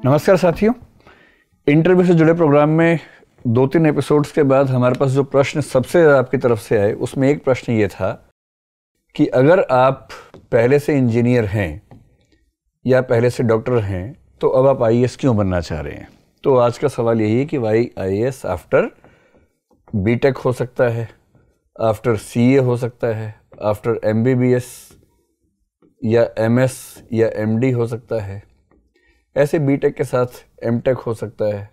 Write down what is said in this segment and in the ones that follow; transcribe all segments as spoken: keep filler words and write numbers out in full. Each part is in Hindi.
नमस्कार साथियों, इंटरव्यू से जुड़े प्रोग्राम में दो तीन एपिसोड्स के बाद हमारे पास जो प्रश्न सबसे ज़्यादा आपकी तरफ से आए उसमें एक प्रश्न ये था कि अगर आप पहले से इंजीनियर हैं या पहले से डॉक्टर हैं तो अब आप आई ए एस क्यों बनना चाह रहे हैं। तो आज का सवाल यही है कि why I A S after B tech हो सकता है, आफ्टर सी ए हो सकता है, after M B B S या एम एस या एम डी हो सकता है, ऐसे बी टेक के साथ एम टेक हो सकता है।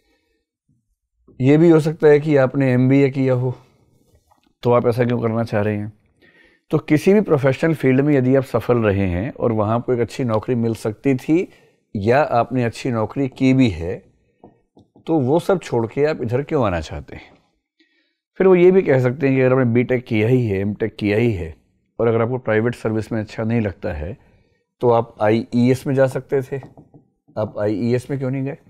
ये भी हो सकता है कि आपने एम बी ए किया हो तो आप ऐसा क्यों करना चाह रहे हैं। तो किसी भी प्रोफेशनल फील्ड में यदि आप सफल रहे हैं और वहाँ पर एक अच्छी नौकरी मिल सकती थी या आपने अच्छी नौकरी की भी है तो वो सब छोड़ के आप इधर क्यों आना चाहते हैं। फिर वो ये भी कह सकते हैं कि अगर आपने बी टेक किया ही है, एम टेक किया ही है और अगर आपको प्राइवेट सर्विस में अच्छा नहीं लगता है तो आप आई ई एस में जा सकते थे, आप आई ई एस में क्यों नहीं गए।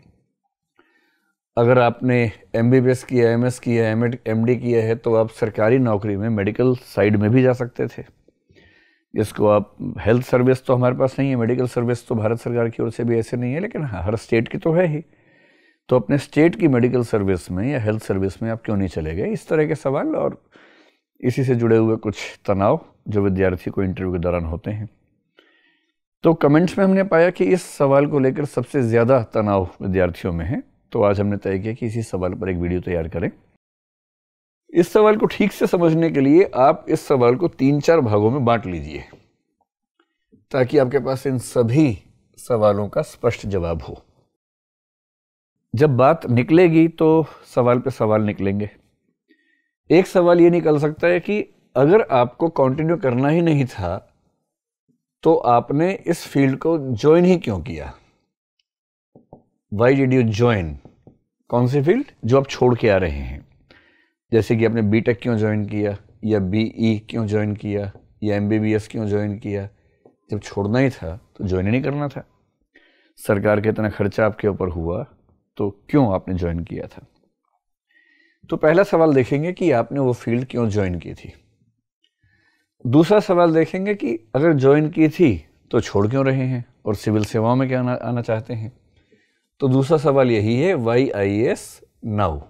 अगर आपने एम बी बी एस किया, एम एस किया, एम डी किया है तो आप सरकारी नौकरी में मेडिकल साइड में भी जा सकते थे, जिसको आप हेल्थ सर्विस तो हमारे पास नहीं है, मेडिकल सर्विस तो भारत सरकार की ओर से भी ऐसे नहीं है, लेकिन हाँ हर स्टेट की तो है ही। तो अपने स्टेट की मेडिकल सर्विस में या हेल्थ सर्विस में आप क्यों नहीं चले गए। इस तरह के सवाल और इसी से जुड़े हुए कुछ तनाव जो विद्यार्थी को इंटरव्यू के दौरान होते हैं। तो कमेंट्स में हमने पाया कि इस सवाल को लेकर सबसे ज़्यादा तनाव विद्यार्थियों में है, तो आज हमने तय किया कि इसी सवाल पर एक वीडियो तैयार करें। इस सवाल को ठीक से समझने के लिए आप इस सवाल को तीन चार भागों में बांट लीजिए ताकि आपके पास इन सभी सवालों का स्पष्ट जवाब हो। जब बात निकलेगी तो सवाल पे सवाल निकलेंगे। एक सवाल ये निकल सकता है कि अगर आपको कंटिन्यू करना ही नहीं था तो आपने इस फील्ड को ज्वाइन ही क्यों किया। वाई डिड यू ज्वाइन, कौन सी फील्ड जो आप छोड़ के आ रहे हैं। जैसे कि आपने बी टेक क्यों ज्वाइन किया या बी ई क्यों ज्वाइन किया या एम बी बी एस क्यों ज्वाइन किया। जब छोड़ना ही था तो ज्वाइन ही नहीं करना था। सरकार का इतना खर्चा आपके ऊपर हुआ तो क्यों आपने ज्वाइन किया था। तो पहला सवाल देखेंगे कि आपने वो फील्ड क्यों ज्वाइन की थी। दूसरा सवाल देखेंगे कि अगर ज्वाइन की थी तो छोड़ क्यों रहे हैं और सिविल सेवाओं में क्या आना, आना चाहते हैं। तो दूसरा सवाल यही है, why I A S now,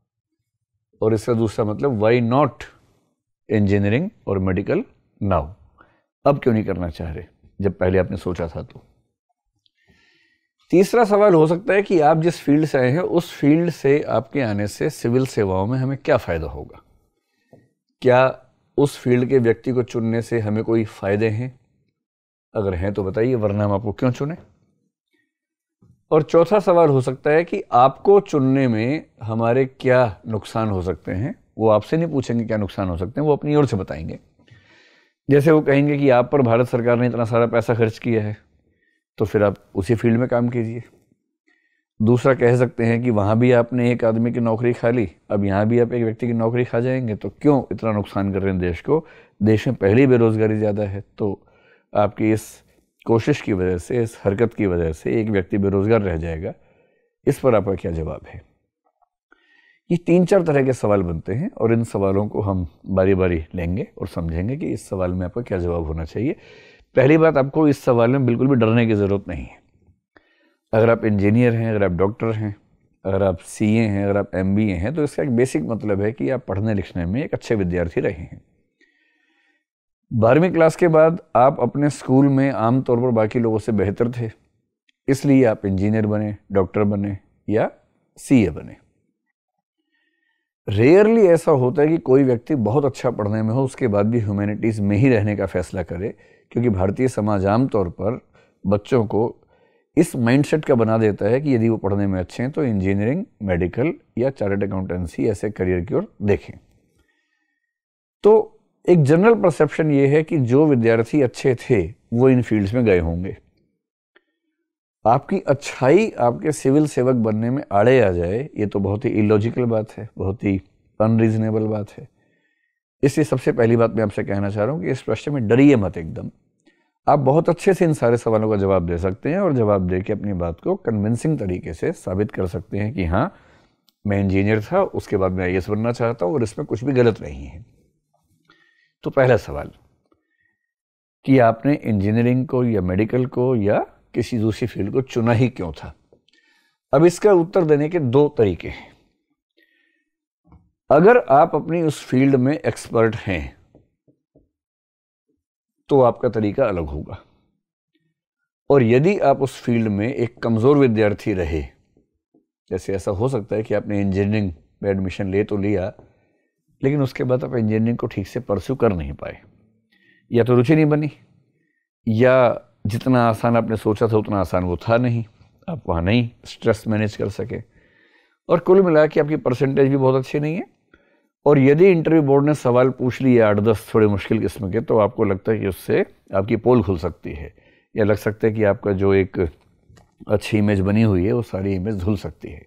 और इसका दूसरा मतलब वाई नॉट इंजीनियरिंग और मेडिकल नाउ। अब क्यों नहीं करना चाह रहे जब पहले आपने सोचा था। तो तीसरा सवाल हो सकता है कि आप जिस फील्ड से आए हैं उस फील्ड से आपके आने से सिविल सेवाओं में हमें क्या फ़ायदा होगा। क्या उस फील्ड के व्यक्ति को चुनने से हमें कोई फ़ायदे हैं, अगर हैं तो बताइए, वरना हम आपको क्यों चुने। और चौथा सवाल हो सकता है कि आपको चुनने में हमारे क्या नुकसान हो सकते हैं। वो आपसे नहीं पूछेंगे क्या नुकसान हो सकते हैं, वो अपनी ओर से बताएंगे। जैसे वो कहेंगे कि आप पर भारत सरकार ने इतना सारा पैसा खर्च किया है तो फिर आप उसी फील्ड में काम कीजिए। दूसरा कह सकते हैं कि वहाँ भी आपने एक आदमी की नौकरी खा ली, अब यहाँ भी आप एक व्यक्ति की नौकरी खा जाएंगे, तो क्यों इतना नुकसान कर रहे हैं देश को। देश में पहले ही बेरोजगारी ज़्यादा है, तो आपकी इस कोशिश की वजह से, इस हरकत की वजह से एक व्यक्ति बेरोजगार रह जाएगा। इस पर आपका क्या जवाब है। ये तीन चार तरह के सवाल बनते हैं और इन सवालों को हम बारी बारी लेंगे और समझेंगे कि इस सवाल में आपका क्या जवाब होना चाहिए। पहली बात, आपको इस सवाल में बिल्कुल भी डरने की ज़रूरत नहीं है। अगर आप इंजीनियर हैं, अगर आप डॉक्टर हैं, अगर आप सी ए हैं, अगर आप एम बी ए हैं, तो इसका एक बेसिक मतलब है कि आप पढ़ने लिखने में एक अच्छे विद्यार्थी रहे हैं। बारहवीं क्लास के बाद आप अपने स्कूल में आमतौर पर बाकी लोगों से बेहतर थे, इसलिए आप इंजीनियर बने, डॉक्टर बने या सी ए बने। रेयरली ऐसा होता है कि कोई व्यक्ति बहुत अच्छा पढ़ने में हो उसके बाद भी ह्यूमैनिटीज़ में ही रहने का फैसला करे, क्योंकि भारतीय समाज आमतौर पर बच्चों को इस माइंडसेट का बना देता है कि यदि वो पढ़ने में अच्छे हैं तो इंजीनियरिंग, मेडिकल या चार्टर्ड अकाउंटेंसी ऐसे करियर की ओर देखें। तो एक जनरल परसेप्शन ये है कि जो विद्यार्थी अच्छे थे वो इन फील्ड्स में गए होंगे। आपकी अच्छाई आपके सिविल सेवक बनने में आड़े आ जाए, ये तो बहुत ही इलॉजिकल बात है, बहुत ही अनरीजनेबल बात है। इसलिए सबसे पहली बात मैं आपसे कहना चाह रहा हूँ कि इस प्रश्न में डरिए मत एकदम। आप बहुत अच्छे से इन सारे सवालों का जवाब दे सकते हैं और जवाब दे के अपनी बात को कन्विंसिंग तरीके से साबित कर सकते हैं कि हाँ, मैं इंजीनियर था, उसके बाद मैं आई ए एस बनना चाहता हूँ और इसमें कुछ भी गलत नहीं है। तो पहला सवाल कि आपने इंजीनियरिंग को या मेडिकल को या किसी दूसरी फील्ड को चुना ही क्यों था। अब इसका उत्तर देने के दो तरीके हैं। अगर आप अपनी उस फील्ड में एक्सपर्ट हैं तो आपका तरीका अलग होगा, और यदि आप उस फील्ड में एक कमजोर विद्यार्थी रहे, जैसे ऐसा हो सकता है कि आपने इंजीनियरिंग में एडमिशन ले तो लिया लेकिन उसके बाद आप इंजीनियरिंग को ठीक से परस्यू कर नहीं पाए, या तो रुचि नहीं बनी, या जितना आसान आपने सोचा था उतना आसान वो था नहीं, आप वहाँ नहीं स्ट्रेस मैनेज कर सके, और कुल मिला के आपकी परसेंटेज भी बहुत अच्छी नहीं है, और यदि इंटरव्यू बोर्ड ने सवाल पूछ लिए आठ दस थोड़े मुश्किल किस्म के, तो आपको लगता है कि उससे आपकी पोल खुल सकती है, या लग सकता है कि आपका जो एक अच्छी इमेज बनी हुई है वो सारी इमेज धुल सकती है।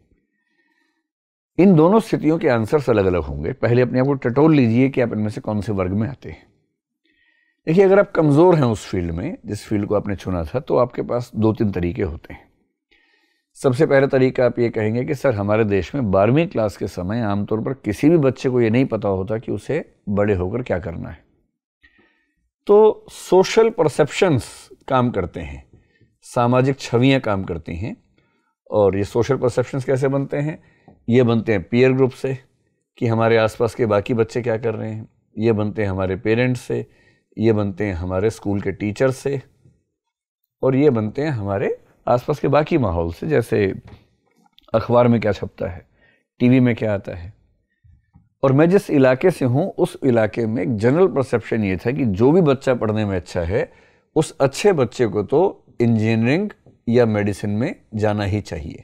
इन दोनों स्थितियों के आंसर्स अलग अलग होंगे। पहले अपने आप को टटोल लीजिए कि आप इनमें से कौन से वर्ग में आते हैं। देखिए, अगर आप कमज़ोर हैं उस फील्ड में, जिस फील्ड को आपने चुना था, तो आपके पास दो तीन तरीके होते हैं। सबसे पहला तरीका आप ये कहेंगे कि सर हमारे देश में बारहवीं क्लास के समय आमतौर पर किसी भी बच्चे को ये नहीं पता होता कि उसे बड़े होकर क्या करना है। तो सोशल परसेप्शंस काम करते हैं, सामाजिक छवियाँ काम करती हैं, और ये सोशल परसेप्शंस कैसे बनते हैं? ये बनते हैं पीयर ग्रुप से कि हमारे आसपास के बाकी बच्चे क्या कर रहे हैं, ये बनते हैं हमारे पेरेंट्स से, ये बनते हैं हमारे स्कूल के टीचर से, और ये बनते हैं हमारे आसपास के बाकी माहौल से, जैसे अखबार में क्या छपता है, टीवी में क्या आता है। और मैं जिस इलाके से हूँ उस इलाके में एक जनरल परसेप्शन ये था कि जो भी बच्चा पढ़ने में अच्छा है उस अच्छे बच्चे को तो इंजीनियरिंग या मेडिसिन में जाना ही चाहिए।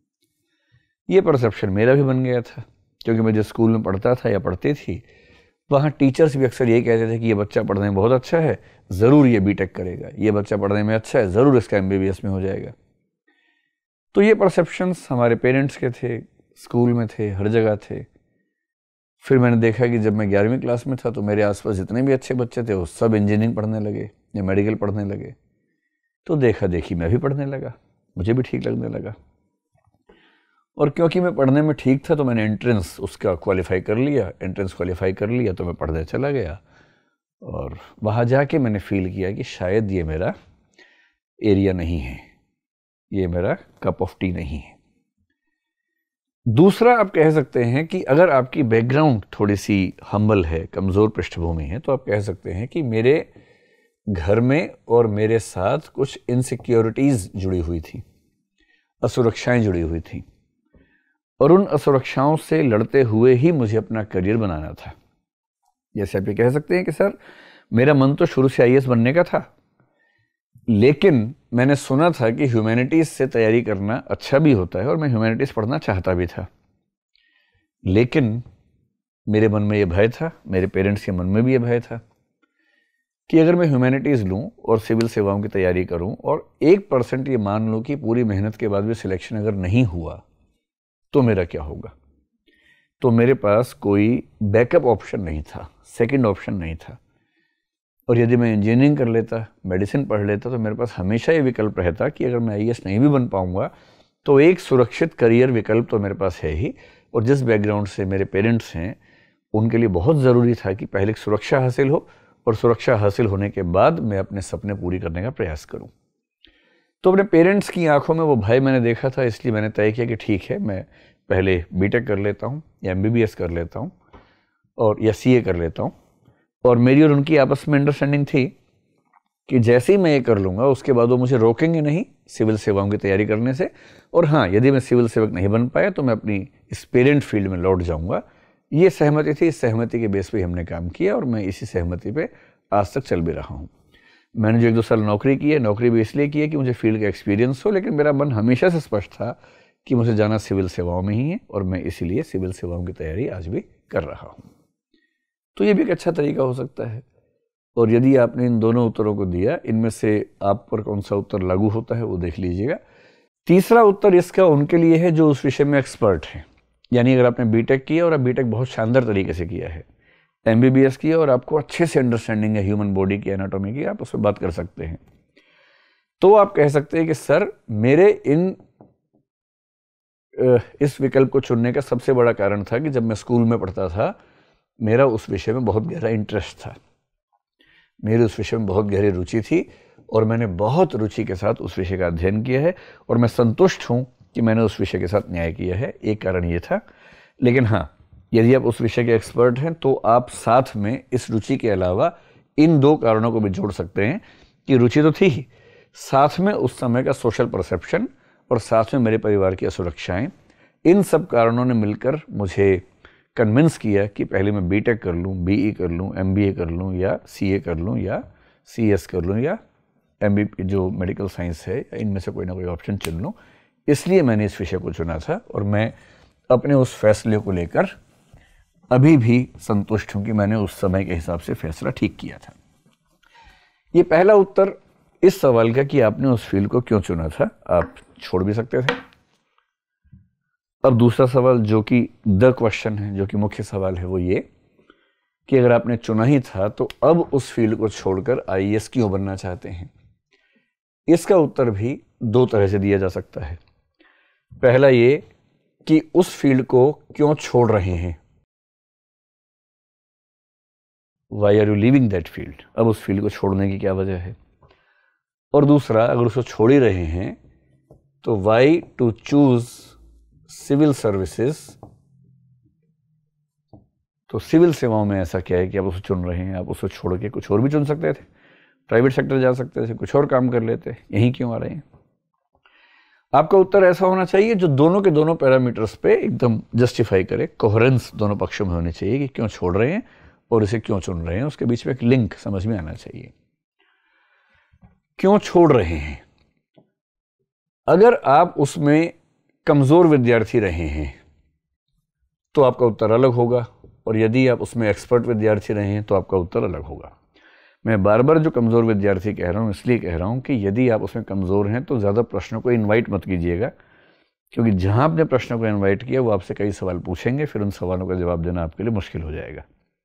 ये परसेप्शन मेरा भी बन गया था, क्योंकि मैं जिस स्कूल में पढ़ता था या पढ़ती थी वहाँ टीचर्स भी अक्सर यही कहते थे कि ये बच्चा पढ़ने में बहुत अच्छा है, ज़रूर ये बीटेक करेगा, ये बच्चा पढ़ने में अच्छा है, ज़रूर इसका एमबीबीएस में हो जाएगा। तो ये परसेप्शंस हमारे पेरेंट्स के थे, स्कूल में थे, हर जगह थे। फिर मैंने देखा कि जब मैं ग्यारहवीं क्लास में था तो मेरे आसपास जितने भी अच्छे बच्चे थे वो सब इंजीनियरिंग पढ़ने लगे या मेडिकल पढ़ने लगे। तो देखा देखी मैं भी पढ़ने लगा, मुझे भी ठीक लगने लगा, और क्योंकि मैं पढ़ने में ठीक था तो मैंने एंट्रेंस उसका क्वालिफाई कर लिया। एंट्रेंस क्वालिफाई कर लिया तो मैं पढ़ने चला गया, और वहाँ जाके मैंने फील किया कि शायद ये मेरा एरिया नहीं है, ये मेरा कप ऑफ टी नहीं है। दूसरा, आप कह सकते हैं कि अगर आपकी बैकग्राउंड थोड़ी सी हम्बल है, कमज़ोर पृष्ठभूमि है, तो आप कह सकते हैं कि मेरे घर में और मेरे साथ कुछ इनसिक्योरिटीज़ जुड़ी हुई थी, असुरक्षाएं जुड़ी हुई थी, और उन असुरक्षाओं से लड़ते हुए ही मुझे अपना करियर बनाना था। जैसे आप ये कह सकते हैं कि सर मेरा मन तो शुरू से आईएएस बनने का था, लेकिन मैंने सुना था कि ह्यूमैनिटीज़ से तैयारी करना अच्छा भी होता है, और मैं ह्यूमैनिटीज़ पढ़ना चाहता भी था। लेकिन मेरे मन में ये भय था, मेरे पेरेंट्स के मन में भी ये भय था कि अगर मैं ह्यूमैनिटीज़ लूँ और सिविल सेवाओं की तैयारी करूँ और एक परसेंट ये मान लूँ कि पूरी मेहनत के बाद भी सिलेक्शन अगर नहीं हुआ तो मेरा क्या होगा। तो मेरे पास कोई बैकअप ऑप्शन नहीं था, सेकंड ऑप्शन नहीं था। और यदि मैं इंजीनियरिंग कर लेता, मेडिसिन पढ़ लेता, तो मेरे पास हमेशा ये विकल्प रहता कि अगर मैं आईएएस नहीं भी बन पाऊंगा तो एक सुरक्षित करियर विकल्प तो मेरे पास है ही। और जिस बैकग्राउंड से मेरे पेरेंट्स हैं उनके लिए बहुत ज़रूरी था कि पहले सुरक्षा हासिल हो, और सुरक्षा हासिल होने के बाद मैं अपने सपने पूरी करने का प्रयास करूं। तो अपने पेरेंट्स की आंखों में वो भय मैंने देखा था, इसलिए मैंने तय किया कि ठीक है, मैं पहले बीटेक कर लेता हूं या एमबीबीएस कर लेता हूं और या सीए कर लेता हूं। और मेरी और उनकी आपस में अंडरस्टैंडिंग थी कि जैसे ही मैं ये कर लूँगा उसके बाद वो मुझे रोकेंगे नहीं सिविल सेवाओं की तैयारी करने से। और हाँ, यदि मैं सिविल सेवक नहीं बन पाया तो मैं अपनी इस पेरेंट फील्ड में लौट जाऊँगा। ये सहमति थी, इस सहमति के बेस पे हमने काम किया और मैं इसी सहमति पे आज तक चल भी रहा हूँ। मैंने जो एक दो साल नौकरी की है, नौकरी भी इसलिए की है कि मुझे फील्ड का एक्सपीरियंस हो, लेकिन मेरा मन हमेशा से स्पष्ट था कि मुझे जाना सिविल सेवाओं में ही है और मैं इसीलिए सिविल सेवाओं की तैयारी आज भी कर रहा हूँ। तो ये भी एक अच्छा तरीका हो सकता है। और यदि आपने इन दोनों उत्तरों को दिया, इनमें से आप पर कौन सा उत्तर लागू होता है वो देख लीजिएगा। तीसरा उत्तर इसका उनके लिए है जो उस विषय में एक्सपर्ट हैं। यानी अगर आपने बीटेक किया और आप बीटेक बहुत शानदार तरीके से किया है, एमबीबीएस किया और आपको अच्छे से अंडरस्टैंडिंग है ह्यूमन बॉडी की, एनाटॉमी की, आप उस पर बात कर सकते हैं, तो आप कह सकते हैं कि सर मेरे इन इस विकल्प को चुनने का सबसे बड़ा कारण था कि जब मैं स्कूल में पढ़ता था मेरा उस विषय में बहुत गहरा इंटरेस्ट था, मेरी उस विषय में बहुत गहरी रुचि थी और मैंने बहुत रुचि के साथ उस विषय का अध्ययन किया है। और मैं संतुष्ट हूँ कि मैंने उस विषय के साथ न्याय किया है, एक कारण ये था। लेकिन हाँ, यदि आप उस विषय के एक्सपर्ट हैं तो आप साथ में इस रुचि के अलावा इन दो कारणों को भी जोड़ सकते हैं कि रुचि तो थी ही, साथ में उस समय का सोशल परसेप्शन और साथ में मेरे परिवार की असुरक्षाएं, इन सब कारणों ने मिलकर मुझे कन्विंस किया कि पहले मैं बीटेक कर लूँ, बीई कर लूँ, एमबीए कर लूँ या सीए कर लूँ या सीएस कर लूँ या एमबी जो मेडिकल साइंस है, इनमें से कोई ना कोई ऑप्शन चुन लूँ। इसलिए मैंने इस विषय को चुना था और मैं अपने उस फैसले को लेकर अभी भी संतुष्ट हूँ कि मैंने उस समय के हिसाब से फैसला ठीक किया था। ये पहला उत्तर इस सवाल का कि आपने उस फील्ड को क्यों चुना था, आप छोड़ भी सकते थे। अब दूसरा सवाल जो कि द क्वेश्चन है, जो कि मुख्य सवाल है, वो ये कि अगर आपने चुना ही था तो अब उस फील्ड को छोड़कर आईएएस क्यों बनना चाहते हैं। इसका उत्तर भी दो तरह से दिया जा सकता है। पहला ये कि उस फील्ड को क्यों छोड़ रहे हैं, why are you leaving that field, अब उस फील्ड को छोड़ने की क्या वजह है। और दूसरा, अगर उसको छोड़ ही रहे हैं तो why to choose civil services, तो सिविल सेवाओं में ऐसा क्या है कि आप उसे चुन रहे हैं। आप उसे छोड़ के कुछ और भी चुन सकते थे, प्राइवेट सेक्टर जा सकते थे, कुछ और काम कर लेते, यहीं क्यों आ रहे हैं। आपका उत्तर ऐसा होना चाहिए जो दोनों के दोनों पैरामीटर्स पे एकदम जस्टिफाई करे, कोहेरेंस दोनों पक्षों में होनी चाहिए कि क्यों छोड़ रहे हैं और इसे क्यों चुन रहे हैं, उसके बीच में एक लिंक समझ में आना चाहिए। क्यों छोड़ रहे हैं, अगर आप उसमें कमजोर विद्यार्थी रहे हैं तो आपका उत्तर अलग होगा, और यदि आप उसमें एक्सपर्ट विद्यार्थी रहे हैं तो आपका उत्तर अलग होगा। मैं बार बार जो कमज़ोर विद्यार्थी कह रहा हूँ इसलिए कह रहा हूँ कि यदि आप उसमें कमज़ोर हैं तो ज़्यादा प्रश्नों को इनवाइट मत कीजिएगा, क्योंकि जहाँ आपने प्रश्नों को इनवाइट किया वो आपसे कई सवाल पूछेंगे, फिर उन सवालों का जवाब देना आपके लिए मुश्किल हो जाएगा।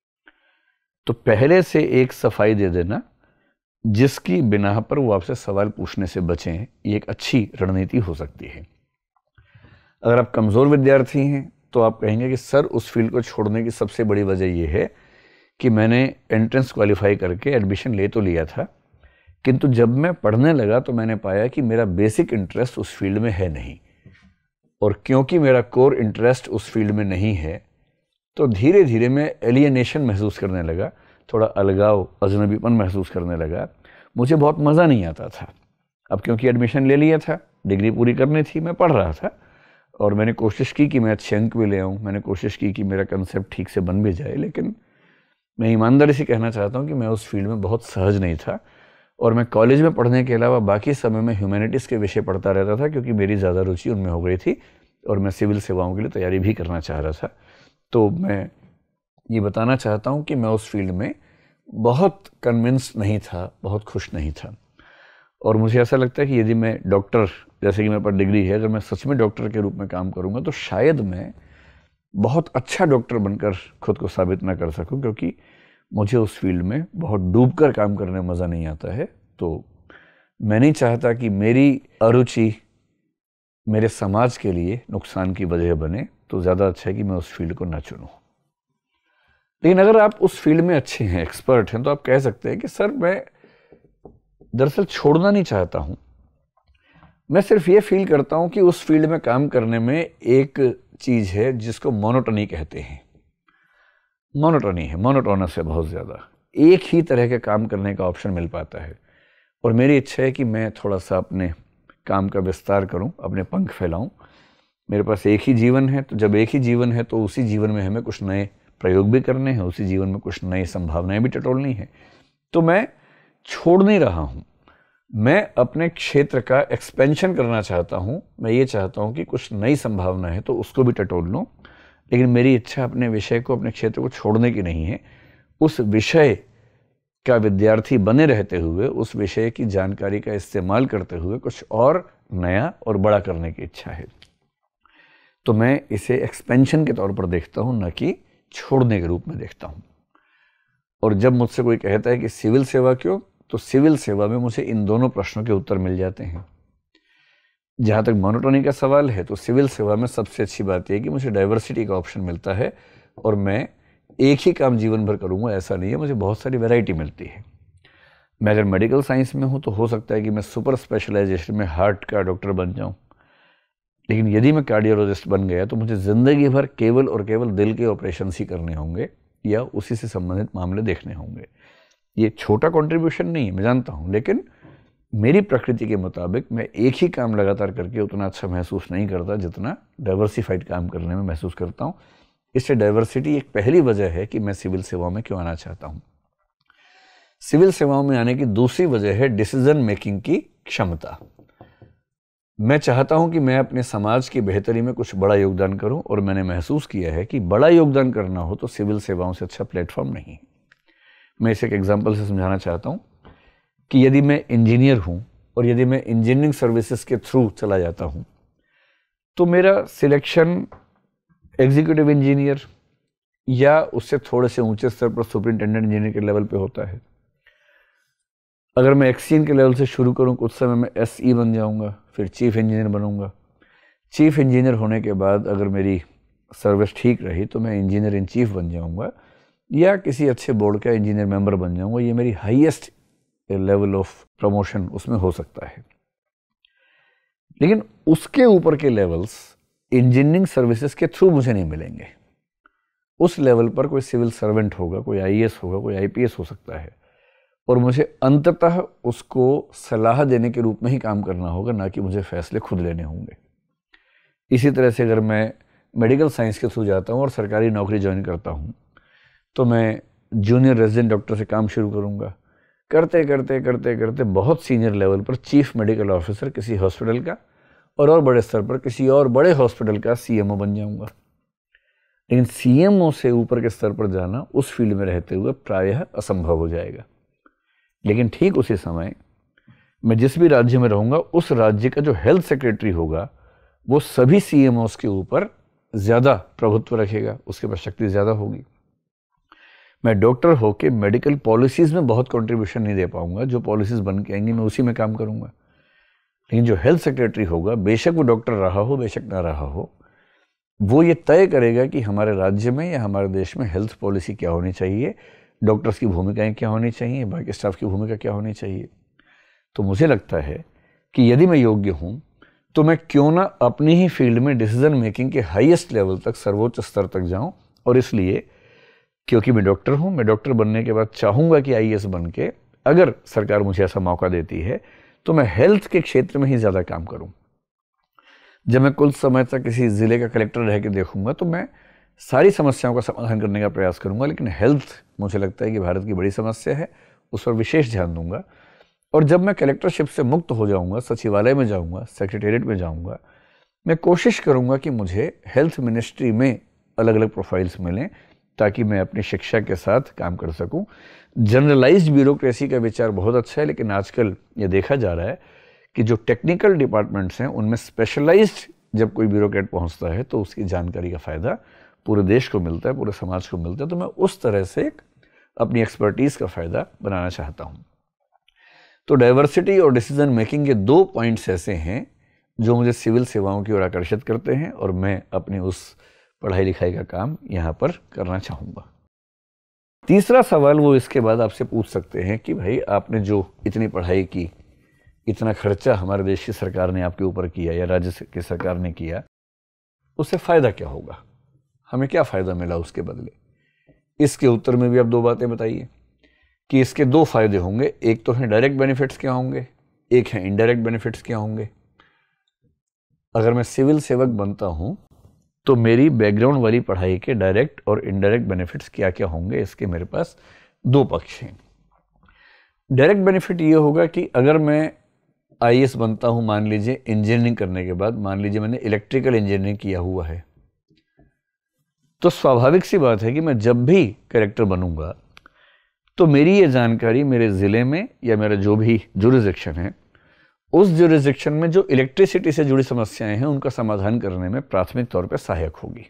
तो पहले से एक सफाई दे देना जिसकी बिना पर वो आपसे सवाल पूछने से बचें, ये एक अच्छी रणनीति हो सकती है। अगर आप कमज़ोर विद्यार्थी हैं तो आप कहेंगे कि सर उस फील्ड को छोड़ने की सबसे बड़ी वजह यह है कि मैंने एंट्रेंस क्वालिफाई करके एडमिशन ले तो लिया था, किंतु जब मैं पढ़ने लगा तो मैंने पाया कि मेरा बेसिक इंटरेस्ट उस फील्ड में है नहीं, और क्योंकि मेरा कोर इंटरेस्ट उस फील्ड में नहीं है तो धीरे धीरे मैं एलियनेशन महसूस करने लगा, थोड़ा अलगाव, अजनबीपन महसूस करने लगा, मुझे बहुत मज़ा नहीं आता था। अब क्योंकि एडमिशन ले लिया था, डिग्री पूरी करनी थी, मैं पढ़ रहा था और मैंने कोशिश की कि मैं अच्छे अंक भी ले आऊँ, मैंने कोशिश की कि मेरा कंसेप्ट ठीक से बन भी जाए, लेकिन मैं ईमानदारी से कहना चाहता हूँ कि मैं उस फील्ड में बहुत सहज नहीं था। और मैं कॉलेज में पढ़ने के अलावा बाकी समय में ह्यूमैनिटीज़ के विषय पढ़ता रहता था, क्योंकि मेरी ज़्यादा रुचि उनमें हो गई थी और मैं सिविल सेवाओं के लिए तैयारी भी करना चाह रहा था। तो मैं ये बताना चाहता हूँ कि मैं उस फील्ड में बहुत कन्विंस नहीं था, बहुत खुश नहीं था। और मुझे ऐसा लगता है कि यदि मैं डॉक्टर, जैसे कि मेरे पास डिग्री है, अगर मैं सच में डॉक्टर के रूप में काम करूँगा तो शायद मैं बहुत अच्छा डॉक्टर बनकर खुद को साबित ना कर सकूं, क्योंकि मुझे उस फील्ड में बहुत डूबकर काम करने में मज़ा नहीं आता है। तो मैं नहीं चाहता कि मेरी अरुचि मेरे समाज के लिए नुकसान की वजह बने, तो ज़्यादा अच्छा है कि मैं उस फील्ड को ना चुनूं। लेकिन अगर आप उस फील्ड में अच्छे हैं, एक्सपर्ट हैं, तो आप कह सकते हैं कि सर मैं दरअसल छोड़ना नहीं चाहता हूं, मैं सिर्फ ये फील करता हूं कि उस फील्ड में काम करने में एक चीज़ है जिसको मोनोटनी कहते हैं। मोनोटनी है, मोनोटोनस है, बहुत ज़्यादा एक ही तरह के काम करने का ऑप्शन मिल पाता है। और मेरी इच्छा है कि मैं थोड़ा सा अपने काम का विस्तार करूं, अपने पंख फैलाऊं। मेरे पास एक ही जीवन है, तो जब एक ही जीवन है तो उसी जीवन में हमें कुछ नए प्रयोग भी करने हैं, उसी जीवन में कुछ नई संभावनाएं भी टटोलनी है। तो मैं छोड़ नहीं रहा हूं, मैं अपने क्षेत्र का एक्सपेंशन करना चाहता हूं। मैं ये चाहता हूं कि कुछ नई संभावना है तो उसको भी टटोल लूं, लेकिन मेरी इच्छा अपने विषय को, अपने क्षेत्र को छोड़ने की नहीं है। उस विषय का विद्यार्थी बने रहते हुए, उस विषय की जानकारी का इस्तेमाल करते हुए कुछ और नया और बड़ा करने की इच्छा है। तो मैं इसे एक्सपेंशन के तौर पर देखता हूं, न कि छोड़ने के रूप में देखता हूं। और जब मुझसे कोई कहता है कि सिविल सेवा क्यों, तो सिविल सेवा में मुझे इन दोनों प्रश्नों के उत्तर मिल जाते हैं। जहाँ तक मोनोटोनी का सवाल है, तो सिविल सेवा में सबसे अच्छी बात यह है कि मुझे डाइवर्सिटी का ऑप्शन मिलता है और मैं एक ही काम जीवन भर करूँगा ऐसा नहीं है, मुझे बहुत सारी वैरायटी मिलती है। मैं अगर मेडिकल साइंस में हूँ तो हो सकता है कि मैं सुपर स्पेशलाइजेशन में हार्ट का डॉक्टर बन जाऊँ, लेकिन यदि मैं कार्डियोलॉजिस्ट बन गया तो मुझे ज़िंदगी भर केवल और केवल दिल के ऑपरेशन ही करने होंगे या उसी से संबंधित मामले देखने होंगे। ये छोटा कंट्रीब्यूशन नहीं है, मैं जानता हूँ, लेकिन मेरी प्रकृति के मुताबिक मैं एक ही काम लगातार करके उतना अच्छा महसूस नहीं करता जितना डाइवर्सिफाइड काम करने में महसूस करता हूँ। इससे डाइवर्सिटी एक पहली वजह है कि मैं सिविल सेवाओं में क्यों आना चाहता हूँ। सिविल सेवाओं में आने की दूसरी वजह है डिसीजन मेकिंग की क्षमता। मैं चाहता हूं कि मैं अपने समाज की बेहतरी में कुछ बड़ा योगदान करूं, और मैंने महसूस किया है कि बड़ा योगदान करना हो तो सिविल सेवाओं से अच्छा प्लेटफॉर्म नहीं। मैं इसे एक एग्जांपल से समझाना चाहता हूं कि यदि मैं इंजीनियर हूं और यदि मैं इंजीनियरिंग सर्विसेज के थ्रू चला जाता हूं तो मेरा सिलेक्शन एग्जीक्यूटिव इंजीनियर या उससे थोड़े से ऊंचे स्तर पर सुपरिंटेंडेंट इंजीनियर के लेवल पे होता है। अगर मैं एक्सीएन के लेवल से शुरू करूं कुछ समय में एसई बन जाऊंगा, फिर चीफ इंजीनियर बनूंगा। चीफ इंजीनियर होने के बाद अगर मेरी सर्विस ठीक रही तो मैं इंजीनियर इन चीफ बन जाऊंगा या किसी अच्छे बोर्ड का इंजीनियर मेंबर बन जाऊंगा। ये मेरी हाईएस्ट लेवल ऑफ प्रमोशन उसमें हो सकता है। लेकिन उसके ऊपर के लेवल्स इंजीनियरिंग सर्विसेज के थ्रू मुझे नहीं मिलेंगे। उस लेवल पर कोई सिविल सर्वेंट होगा, कोई आईएएस होगा, कोई आईपीएस हो सकता है, और मुझे अंततः उसको सलाह देने के रूप में ही काम करना होगा, ना कि मुझे फैसले खुद लेने होंगे। इसी तरह से अगर मैं मेडिकल साइंस के थ्रू जाता हूँ और सरकारी नौकरी ज्वाइन करता हूँ तो मैं जूनियर रेजिडेंट डॉक्टर से काम शुरू करूँगा। करते करते करते करते बहुत सीनियर लेवल पर चीफ मेडिकल ऑफिसर किसी हॉस्पिटल का, और और बड़े स्तर पर किसी और बड़े हॉस्पिटल का सीएमओ बन जाऊँगा। लेकिन सीएमओ से ऊपर के स्तर पर जाना उस फील्ड में रहते हुए प्रायः असंभव हो जाएगा। लेकिन ठीक उसी समय मैं जिस भी राज्य में रहूंगा उस राज्य का जो हेल्थ सेक्रेटरी होगा वो सभी सीएमओस के ऊपर ज़्यादा प्रभुत्व रखेगा, उसके पास शक्ति ज़्यादा होगी। मैं डॉक्टर होके मेडिकल पॉलिसीज़ में बहुत कंट्रीब्यूशन नहीं दे पाऊंगा, जो पॉलिसीज़ बन के आएंगी मैं उसी में काम करूंगा। लेकिन जो हेल्थ सेक्रेटरी होगा, बेशक वो डॉक्टर रहा हो बेशक ना रहा हो, वो ये तय करेगा कि हमारे राज्य में या हमारे देश में हेल्थ पॉलिसी क्या होनी चाहिए, डॉक्टर्स की भूमिकाएं क्या होनी चाहिए, बाकी स्टाफ की भूमिका क्या होनी चाहिए। तो मुझे लगता है कि यदि मैं योग्य हूँ तो मैं क्यों ना अपनी ही फील्ड में डिसीजन मेकिंग के हाईएस्ट लेवल तक, सर्वोच्च स्तर तक जाऊँ। और इसलिए क्योंकि मैं डॉक्टर हूँ, मैं डॉक्टर बनने के बाद चाहूँगा कि आईएएस बन के, अगर सरकार मुझे ऐसा मौका देती है तो मैं हेल्थ के क्षेत्र में ही ज़्यादा काम करूँ। जब मैं कुछ समय तक किसी ज़िले का कलेक्टर रह के देखूँगा तो मैं सारी समस्याओं का समाधान करने का प्रयास करूंगा, लेकिन हेल्थ मुझे लगता है कि भारत की बड़ी समस्या है, उस पर विशेष ध्यान दूंगा। और जब मैं कलेक्टरशिप से मुक्त हो जाऊंगा, सचिवालय में जाऊंगा, सेक्रेटेरिएट में जाऊंगा, मैं कोशिश करूंगा कि मुझे हेल्थ मिनिस्ट्री में अलग अलग प्रोफाइल्स मिलें ताकि मैं अपनी शिक्षा के साथ काम कर सकूं। जनरलाइज्ड ब्यूरोक्रेसी का विचार बहुत अच्छा है, लेकिन आजकल ये देखा जा रहा है कि जो टेक्निकल डिपार्टमेंट्स हैं उनमें स्पेशलाइज्ड जब कोई ब्यूरोक्रेट पहुँचता है तो उसकी जानकारी का फ़ायदा पूरे देश को मिलता है, पूरे समाज को मिलता है। तो मैं उस तरह से अपनी एक्सपर्टीज़ का फ़ायदा बनाना चाहता हूँ। तो डाइवर्सिटी और डिसीजन मेकिंग के दो पॉइंट्स ऐसे हैं जो मुझे सिविल सेवाओं की ओर आकर्षित करते हैं, और मैं अपनी उस पढ़ाई लिखाई का काम यहाँ पर करना चाहूँगा। तीसरा सवाल वो इसके बाद आपसे पूछ सकते हैं कि भाई आपने जो इतनी पढ़ाई की, इतना खर्चा हमारे देश की सरकार ने आपके ऊपर किया या राज्य की सरकार ने किया, उससे फ़ायदा क्या होगा, हमें क्या फ़ायदा मिला उसके बदले। इसके उत्तर में भी आप दो बातें बताइए कि इसके दो फायदे होंगे। एक तो है डायरेक्ट बेनिफिट्स क्या होंगे, एक है इनडायरेक्ट बेनिफिट्स क्या होंगे। अगर मैं सिविल सेवक बनता हूं तो मेरी बैकग्राउंड वाली पढ़ाई के डायरेक्ट और इनडायरेक्ट बेनिफिट्स क्या क्या होंगे, इसके मेरे पास दो पक्ष हैं। डायरेक्ट बेनिफिट ये होगा कि अगर मैं आईएएस बनता हूं, मान लीजिए इंजीनियरिंग करने के बाद, मान लीजिए मैंने इलेक्ट्रिकल इंजीनियरिंग किया हुआ है, तो स्वाभाविक सी बात है कि मैं जब भी कलेक्टर बनूंगा तो मेरी ये जानकारी मेरे ज़िले में या मेरा जो भी जुरिसडिक्शन है, उस जुरिसडिक्शन में जो इलेक्ट्रिसिटी से जुड़ी समस्याएं हैं उनका समाधान करने में प्राथमिक तौर पर सहायक होगी।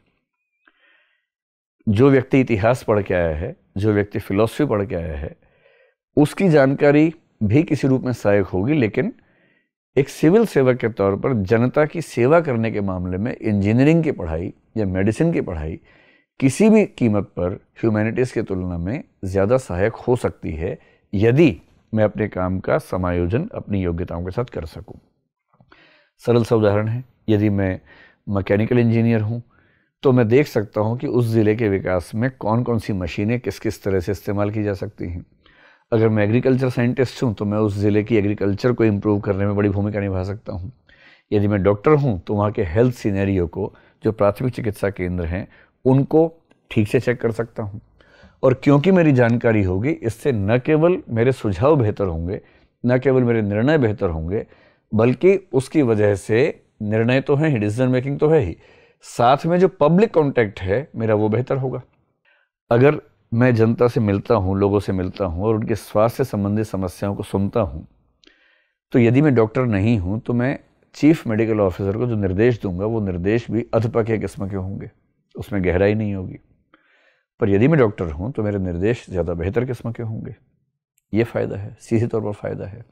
जो व्यक्ति इतिहास पढ़ के आया है, जो व्यक्ति फिलॉसफी पढ़ के आया है, उसकी जानकारी भी किसी रूप में सहायक होगी। लेकिन एक सिविल सेवक के तौर पर जनता की सेवा करने के मामले में इंजीनियरिंग की पढ़ाई या मेडिसिन की पढ़ाई किसी भी कीमत पर ह्यूमैनिटीज़ की तुलना में ज़्यादा सहायक हो सकती है, यदि मैं अपने काम का समायोजन अपनी योग्यताओं के साथ कर सकूं। सरल सा उदाहरण है, यदि मैं मैकेनिकल इंजीनियर हूँ तो मैं देख सकता हूँ कि उस ज़िले के विकास में कौन कौन सी मशीनें किस किस तरह से इस्तेमाल की जा सकती हैं। अगर मैं एग्रीकल्चर साइंटिस्ट हूँ तो मैं उस ज़िले की एग्रीकल्चर को इम्प्रूव करने में बड़ी भूमिका निभा सकता हूँ। यदि मैं डॉक्टर हूँ तो वहाँ के हेल्थ सीनेरियो को, जो प्राथमिक चिकित्सा केंद्र हैं, उनको ठीक से चेक कर सकता हूँ। और क्योंकि मेरी जानकारी होगी, इससे न केवल मेरे सुझाव बेहतर होंगे, न केवल मेरे निर्णय बेहतर होंगे, बल्कि उसकी वजह से निर्णय तो है ही, डिसीजन मेकिंग तो है ही, साथ में जो पब्लिक कॉन्टैक्ट है मेरा वो बेहतर होगा। अगर मैं जनता से मिलता हूँ, लोगों से मिलता हूँ और उनके स्वास्थ्य से संबंधित समस्याओं को सुनता हूँ, तो यदि मैं डॉक्टर नहीं हूँ तो मैं चीफ मेडिकल ऑफिसर को जो निर्देश दूंगा वो निर्देश भी अधपके किस्म के होंगे, उसमें गहराई नहीं होगी। पर यदि मैं डॉक्टर हूँ तो मेरे निर्देश ज़्यादा बेहतर किस्म के होंगे। ये फ़ायदा है, सीधे तौर पर फ़ायदा है।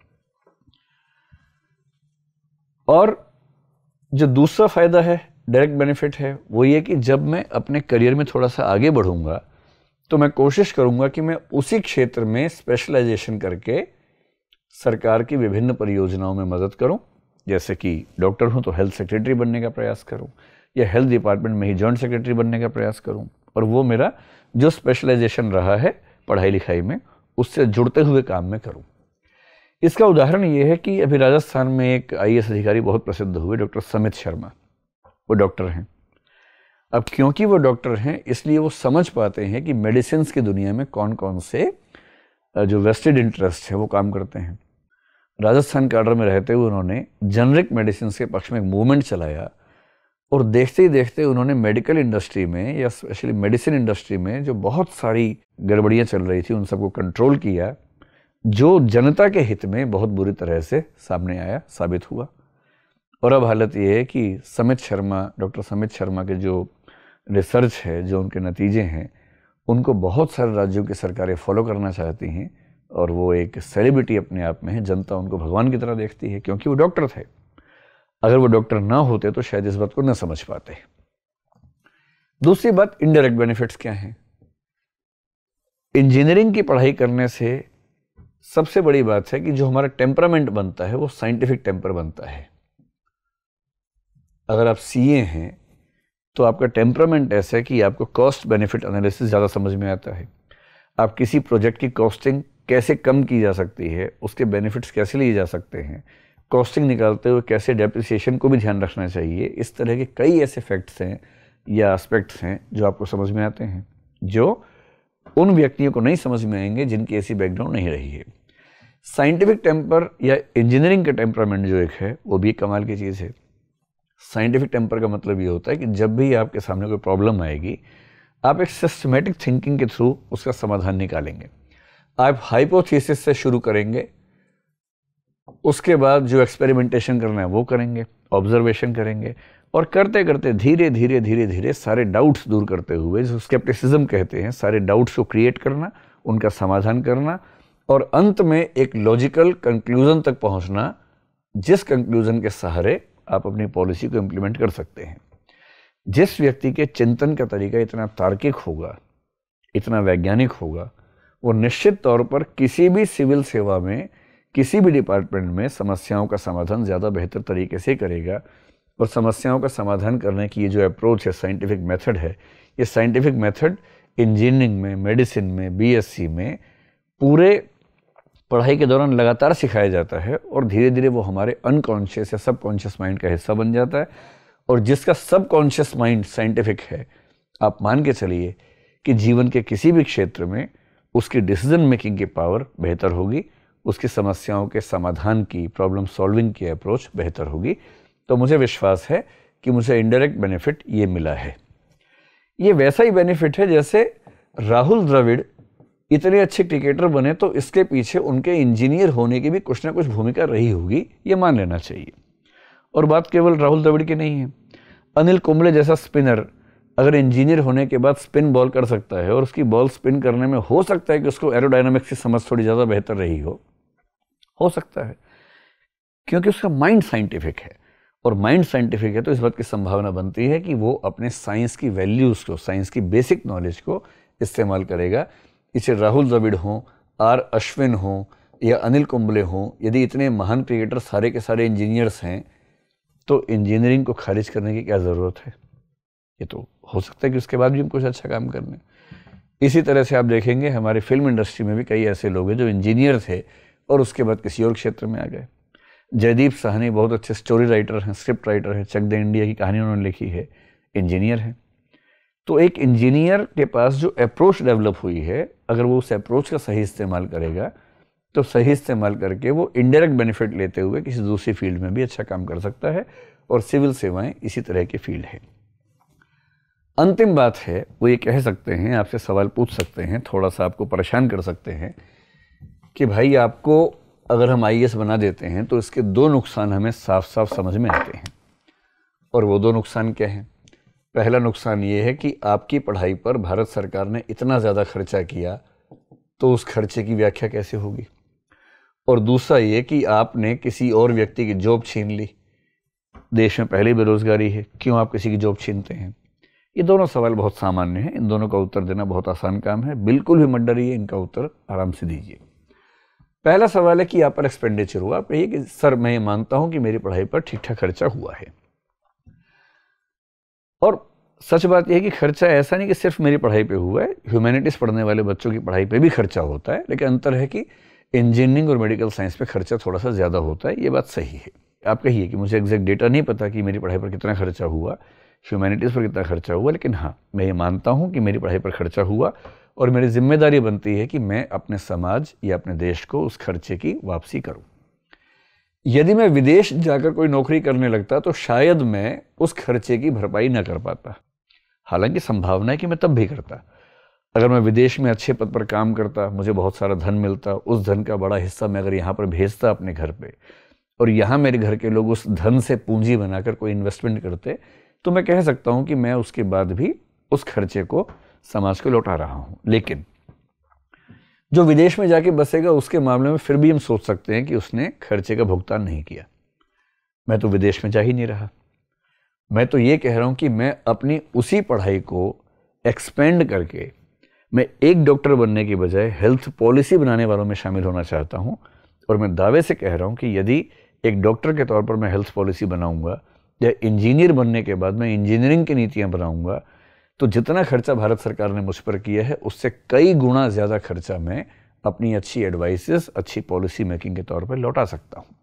और जो दूसरा फ़ायदा है, डायरेक्ट बेनिफिट है, वो ये कि जब मैं अपने करियर में थोड़ा सा आगे बढ़ूंगा तो मैं कोशिश करूंगा कि मैं उसी क्षेत्र में स्पेशलाइजेशन करके सरकार की विभिन्न परियोजनाओं में मदद करूं। जैसे कि डॉक्टर हूं तो हेल्थ सेक्रेटरी बनने का प्रयास करूं, या हेल्थ डिपार्टमेंट में ही जॉइंट सेक्रेटरी बनने का प्रयास करूं, और वो मेरा जो स्पेशलाइजेशन रहा है पढ़ाई लिखाई में, उससे जुड़ते हुए काम में करूं। इसका उदाहरण ये है कि अभी राजस्थान में एक आई ए एस अधिकारी बहुत प्रसिद्ध हुए, डॉक्टर समित शर्मा। वो डॉक्टर हैं। अब क्योंकि वो डॉक्टर हैं इसलिए वो समझ पाते हैं कि मेडिसिन की दुनिया में कौन कौन से जो वेस्टेड इंटरेस्ट है वो काम करते हैं। राजस्थान कैडर में रहते हुए उन्होंने जेनरिक मेडिसिन के पक्ष में एक मूवमेंट चलाया, और देखते ही देखते उन्होंने मेडिकल इंडस्ट्री में, या स्पेशली मेडिसिन इंडस्ट्री में जो बहुत सारी गड़बड़ियाँ चल रही थी, उन सबको कंट्रोल किया, जो जनता के हित में बहुत बुरी तरह से सामने आया, साबित हुआ। और अब हालत ये है कि समित शर्मा, डॉक्टर समित शर्मा के जो रिसर्च है, जो उनके नतीजे हैं, उनको बहुत सारे राज्यों की सरकारें फॉलो करना चाहती हैं, और वो एक सेलिब्रिटी अपने आप में है। जनता उनको भगवान की तरह देखती है क्योंकि वो डॉक्टर थे। अगर वो डॉक्टर ना होते तो शायद इस बात को न समझ पाते। दूसरी बात, इनडायरेक्ट बेनिफिट्स क्या हैं? इंजीनियरिंग की पढ़ाई करने से सबसे बड़ी बात है कि जो हमारा टेम्परामेंट बनता है वो साइंटिफिक टेम्पर बनता है। अगर आप सी ए हैं तो आपका टेम्परामेंट ऐसा है कि आपको कॉस्ट बेनिफिट एनालिसिस ज़्यादा समझ में आता है। आप किसी प्रोजेक्ट की कॉस्टिंग कैसे कम की जा सकती है, उसके बेनिफिट्स कैसे लिए जा सकते हैं, कॉस्टिंग निकालते हुए कैसे डेप्रिसिएशन को भी ध्यान रखना चाहिए, इस तरह के कई ऐसे फैक्ट्स हैं या एस्पेक्ट्स हैं जो आपको समझ में आते हैं, जो उन व्यक्तियों को नहीं समझ में आएंगे जिनकी ऐसी बैकग्राउंड नहीं रही है। साइंटिफिक टेम्पर या इंजीनियरिंग का टेम्परामेंट जो एक है वो भी कमाल की चीज़ है। साइंटिफिक टेम्पर का मतलब ये होता है कि जब भी आपके सामने कोई प्रॉब्लम आएगी, आप एक सिस्टमेटिक थिंकिंग के थ्रू उसका समाधान निकालेंगे। आप हाइपोथेसिस से शुरू करेंगे, उसके बाद जो एक्सपेरिमेंटेशन करना है वो करेंगे, ऑब्जर्वेशन करेंगे, और करते करते धीरे धीरे धीरे धीरे सारे डाउट्स दूर करते हुए, जो स्केप्टिसिज्म कहते हैं, सारे डाउट्स को क्रिएट करना, उनका समाधान करना, और अंत में एक लॉजिकल कंक्लूजन तक पहुंचना, जिस कंक्लूजन के सहारे आप अपनी पॉलिसी को इम्प्लीमेंट कर सकते हैं। जिस व्यक्ति के चिंतन का तरीका इतना तार्किक होगा, इतना वैज्ञानिक होगा, वो निश्चित तौर पर किसी भी सिविल सेवा में, किसी भी डिपार्टमेंट में समस्याओं का समाधान ज़्यादा बेहतर तरीके से करेगा। और समस्याओं का समाधान करने की ये जो अप्रोच है, साइंटिफिक मेथड है, ये साइंटिफिक मेथड इंजीनियरिंग में, मेडिसिन में, बी एस सी में पूरे पढ़ाई के दौरान लगातार सिखाया जाता है, और धीरे धीरे वो हमारे अनकॉन्शियस या सबकॉन्शियस माइंड का हिस्सा बन जाता है। और जिसका सबकॉन्शियस माइंड साइंटिफिक है, आप मान के चलिए कि जीवन के किसी भी क्षेत्र में उसकी डिसीजन मेकिंग की पावर बेहतर होगी, उसकी समस्याओं के समाधान की, प्रॉब्लम सॉल्विंग की अप्रोच बेहतर होगी। तो मुझे विश्वास है कि मुझे इनडायरेक्ट बेनिफिट ये मिला है। ये वैसा ही बेनिफिट है जैसे राहुल द्रविड़ इतने अच्छे क्रिकेटर बने तो इसके पीछे उनके इंजीनियर होने की भी कुछ ना कुछ भूमिका रही होगी, ये मान लेना चाहिए। और बात केवल राहुल द्रविड़ की नहीं है। अनिल कुंबले जैसा स्पिनर अगर इंजीनियर होने के बाद स्पिन बॉल कर सकता है, और उसकी बॉल स्पिन करने में हो सकता है कि उसको एरोडायनामिक्स की समझ थोड़ी ज़्यादा बेहतर रही हो हो सकता है, क्योंकि उसका माइंड साइंटिफिक है। और माइंड साइंटिफिक है तो इस बात की संभावना बनती है कि वो अपने साइंस की वैल्यूज़ को, साइंस की बेसिक नॉलेज को इस्तेमाल करेगा। इसे राहुल द्रविड़ हों, आर अश्विन हों या अनिल कुंबले हों, यदि इतने महान क्रिकेटर सारे के सारे इंजीनियर्स हैं, तो इंजीनियरिंग को खारिज करने की क्या ज़रूरत है? ये तो हो सकता है कि उसके बाद भी हम कुछ अच्छा काम कर लें। इसी तरह से आप देखेंगे हमारे फिल्म इंडस्ट्री में भी कई ऐसे लोग हैं जो इंजीनियर थे और उसके बाद किसी और क्षेत्र में आ गए। जयदीप साहनी बहुत अच्छे स्टोरी राइटर हैं, स्क्रिप्ट राइटर हैं, चक दे इंडिया की कहानी उन्होंने लिखी है, इंजीनियर हैं। तो एक इंजीनियर के पास जो अप्रोच डेवलप हुई है, अगर वो उस अप्रोच का सही इस्तेमाल करेगा तो सही इस्तेमाल करके वो इनडायरेक्ट बेनिफिट लेते हुए किसी दूसरी फील्ड में भी अच्छा काम कर सकता है, और सिविल सेवाएं इसी तरह की फील्ड है। अंतिम बात है, वो ये कह सकते हैं, आपसे सवाल पूछ सकते हैं, थोड़ा सा आपको परेशान कर सकते हैं कि भाई आपको अगर हम आई ए एस बना देते हैं तो इसके दो नुकसान हमें साफ साफ समझ में आते हैं। और वो दो नुकसान क्या हैं? पहला नुकसान ये है कि आपकी पढ़ाई पर भारत सरकार ने इतना ज़्यादा खर्चा किया तो उस खर्चे की व्याख्या कैसे होगी? और दूसरा ये कि आपने किसी और व्यक्ति की जॉब छीन ली। देश में पहले ही बेरोजगारी है, क्यों आप किसी की जॉब छीनते हैं? ये दोनों सवाल बहुत सामान्य हैं, इन दोनों का उत्तर देना बहुत आसान काम है, बिल्कुल भी मत डरिए, इनका उत्तर आराम से दीजिए। पहला सवाल है कि यहाँ पर एक्सपेंडिचर हुआ। आप कहिए कि सर मैं ये मानता हूं कि मेरी पढ़ाई पर ठीक ठाक खर्चा हुआ है, और सच बात यह है कि खर्चा ऐसा नहीं कि सिर्फ मेरी पढ़ाई पे हुआ है, ह्यूमैनिटीज पढ़ने वाले बच्चों की पढ़ाई पे भी खर्चा होता है, लेकिन अंतर है कि इंजीनियरिंग और मेडिकल साइंस पे खर्चा थोड़ा सा ज़्यादा होता है। ये बात सही है। आप कहिए कि मुझे एग्जैक्ट डेटा नहीं पता कि मेरी पढ़ाई पर कितना खर्चा हुआ, ह्यूमैनिटीज़ पर कितना खर्चा हुआ, लेकिन हाँ मैं ये मानता हूँ कि मेरी पढ़ाई पर खर्चा हुआ, और मेरी जिम्मेदारी बनती है कि मैं अपने समाज या अपने देश को उस खर्चे की वापसी करूँ। यदि मैं विदेश जाकर कोई नौकरी करने लगता तो शायद मैं उस खर्चे की भरपाई न कर पाता, हालांकि संभावना है कि मैं तब भी करता। अगर मैं विदेश में अच्छे पद पर काम करता, मुझे बहुत सारा धन मिलता, उस धन का बड़ा हिस्सा मैं अगर यहाँ पर भेजता अपने घर पे, और यहाँ मेरे घर के लोग उस धन से पूंजी बनाकर कोई इन्वेस्टमेंट करते, तो मैं कह सकता हूँ कि मैं उसके बाद भी उस खर्चे को समाज को लौटा रहा हूँ। लेकिन जो विदेश में जाके बसेगा उसके मामले में फिर भी हम सोच सकते हैं कि उसने खर्चे का भुगतान नहीं किया। मैं तो विदेश में जा ही नहीं रहा। मैं तो ये कह रहा हूँ कि मैं अपनी उसी पढ़ाई को एक्सपेंड करके मैं एक डॉक्टर बनने की बजाय हेल्थ पॉलिसी बनाने वालों में शामिल होना चाहता हूँ। और मैं दावे से कह रहा हूँ कि यदि एक डॉक्टर के तौर पर मैं हेल्थ पॉलिसी बनाऊंगा, या इंजीनियर बनने के बाद मैं इंजीनियरिंग की नीतियाँ बनाऊंगा, तो जितना खर्चा भारत सरकार ने मुझ पर किया है उससे कई गुना ज़्यादा खर्चा मैं अपनी अच्छी एडवाइसेस, अच्छी पॉलिसी मेकिंग के तौर पर लौटा सकता हूँ।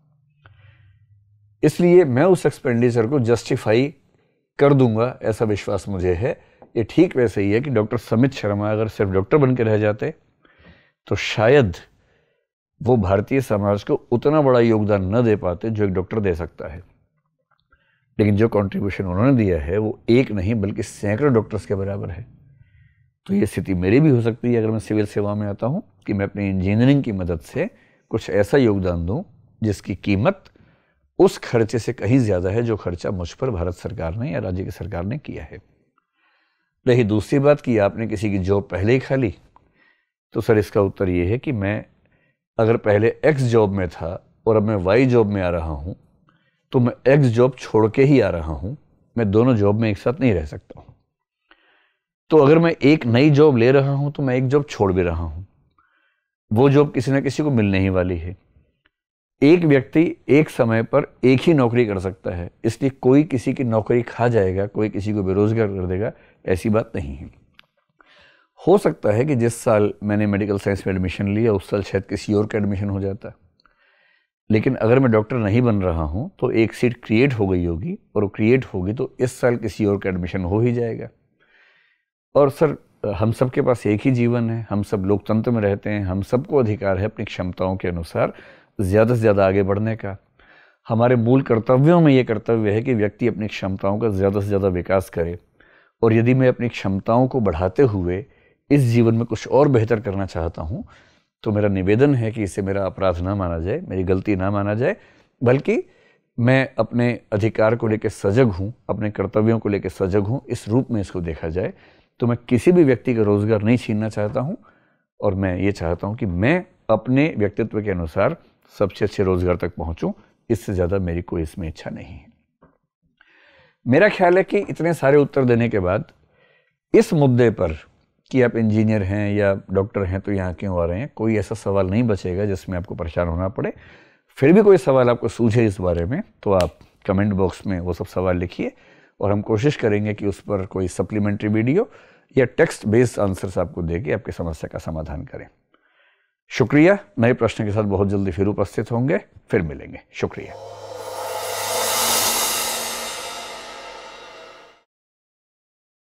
इसलिए मैं उस एक्सपेंडिचर को जस्टिफाई कर दूंगा, ऐसा विश्वास मुझे है। ये ठीक वैसे ही है कि डॉक्टर समित शर्मा अगर सिर्फ डॉक्टर बन के रह जाते तो शायद वो भारतीय समाज को उतना बड़ा योगदान न दे पाते जो एक डॉक्टर दे सकता है। लेकिन जो कंट्रीब्यूशन उन्होंने दिया है वो एक नहीं बल्कि सैकड़ों डॉक्टर्स के बराबर है। तो ये स्थिति मेरी भी हो सकती है अगर मैं सिविल सेवा में आता हूँ कि मैं अपनी इंजीनियरिंग की मदद से कुछ ऐसा योगदान दूँ जिसकी कीमत उस खर्चे से कहीं ज़्यादा है जो खर्चा मुझ पर भारत सरकार ने या राज्य की सरकार ने किया है। रही दूसरी बात कि आपने किसी की जॉब पहले ही खा ली, तो सर इसका उत्तर ये है कि मैं अगर पहले एक्स जॉब में था और अब मैं वाई जॉब में आ रहा हूँ तो मैं एक्स जॉब छोड़ के ही आ रहा हूँ। मैं दोनों जॉब में एक साथ नहीं रह सकता हूँ। तो अगर मैं एक नई जॉब ले रहा हूँ तो मैं एक जॉब छोड़ भी रहा हूँ। वो जॉब किसी न किसी को मिलने ही वाली है। एक व्यक्ति एक समय पर एक ही नौकरी कर सकता है, इसलिए कोई किसी की नौकरी खा जाएगा, कोई किसी को बेरोजगार कर देगा, ऐसी बात नहीं है। हो सकता है कि जिस साल मैंने मेडिकल साइंस में एडमिशन लिया उस साल शायद किसी और का एडमिशन हो जाता, लेकिन अगर मैं डॉक्टर नहीं बन रहा हूं तो एक सीट क्रिएट हो गई होगी, और वो क्रिएट होगी तो इस साल किसी और का एडमिशन हो ही जाएगा। और सर हम सब के पास एक ही जीवन है, हम सब लोकतंत्र में रहते हैं, हम सबको अधिकार है अपनी क्षमताओं के अनुसार ज़्यादा से ज़्यादा आगे बढ़ने का। हमारे मूल कर्तव्यों में ये कर्तव्य है कि व्यक्ति अपनी क्षमताओं का ज़्यादा से ज़्यादा विकास करे, और यदि मैं अपनी क्षमताओं को बढ़ाते हुए इस जीवन में कुछ और बेहतर करना चाहता हूँ तो मेरा निवेदन है कि इसे मेरा अपराध ना माना जाए, मेरी गलती ना माना जाए, बल्कि मैं अपने अधिकार को लेकर सजग हूँ, अपने कर्तव्यों को लेकर सजग हूँ, इस रूप में इसको देखा जाए। तो मैं किसी भी व्यक्ति का रोज़गार नहीं छीनना चाहता हूँ, और मैं ये चाहता हूँ कि मैं अपने व्यक्तित्व के अनुसार सबसे अच्छे रोज़गार तक पहुँचूँ। इससे ज़्यादा मेरी कोई इसमें इच्छा नहीं है। मेरा ख्याल है कि इतने सारे उत्तर देने के बाद इस मुद्दे पर कि आप इंजीनियर हैं या डॉक्टर हैं तो यहाँ क्यों आ रहे हैं, कोई ऐसा सवाल नहीं बचेगा जिसमें आपको परेशान होना पड़े। फिर भी कोई सवाल आपको सूझे इस बारे में तो आप कमेंट बॉक्स में वो सब सवाल लिखिए और हम कोशिश करेंगे कि उस पर कोई सप्लीमेंट्री वीडियो या टेक्स्ट बेस्ड आंसर्स आपको देके आपकी समस्या का समाधान करें। शुक्रिया। नए प्रश्न के साथ बहुत जल्दी फिर उपस्थित होंगे, फिर मिलेंगे। शुक्रिया।